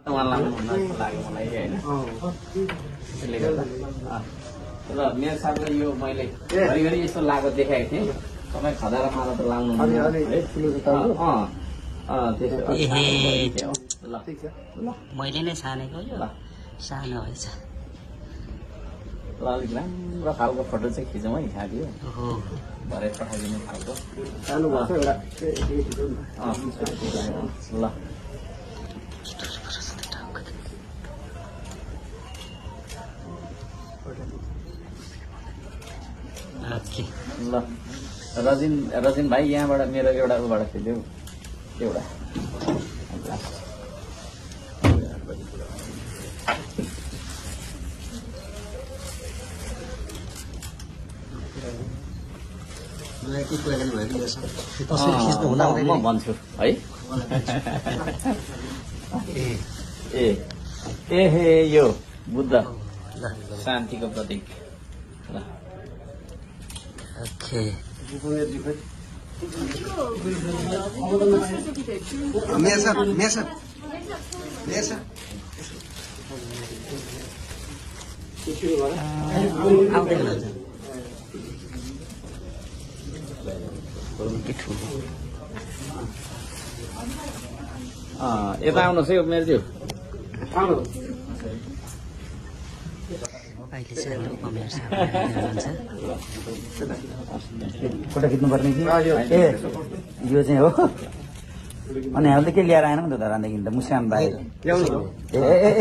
उहाँ लाग्नु लाग्यो मलाई होइन त्यसले गर्दा र मेरो साथमा यो मैले घरिघरि यस्तो लागेको देखाएको थिएँ तपाईँ खदारा माला त लाउनु मैले नै छानेको यो सानो रहेछ ल अलिक राम्रो खालको फोटो चाहिँ खिचौँ है खादियो भरे पठाइदिने खालको सानो भएको एउटा ल ल रजिन भाइ यहाँबाट मेरो एउटा उबाट खेल्यो एउटा म भन्छु है ए हे यो बुद्ध शान्तिको प्रतीक ल ओके यता आउनुहोस् है उमेरज्यू अहिले चाहिँ हाम्रो उमेर साहब फोटो खिच्नुपर्ने कि ए यो चाहिँ हो अनि हामीले के ल्याएर आएन नि त धरानदेखि त मुस्कान भाइ ए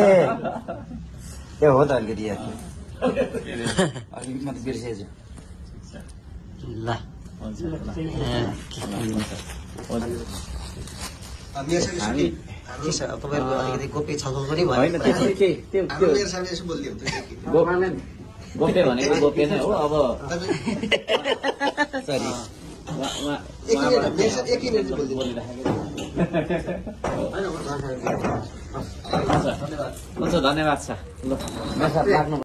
हो त अलिकति अलिकति मात्रै बिर्सेछु ल तपाईँहरूको अलिकति गोप्य छलफल पनि भयो गोप्य भनेको गोप्य नै हो अब सरी हुन्छ धन्यवाद छ ल